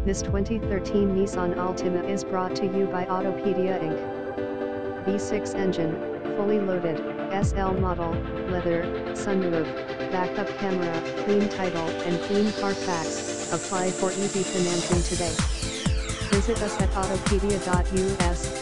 This 2013 Nissan Altima is brought to you by Autopedia Inc. V6 engine, fully loaded, SL model, leather, sunroof, backup camera, clean title and clean Carfax. Apply for easy financing today. Visit us at autopedia.us.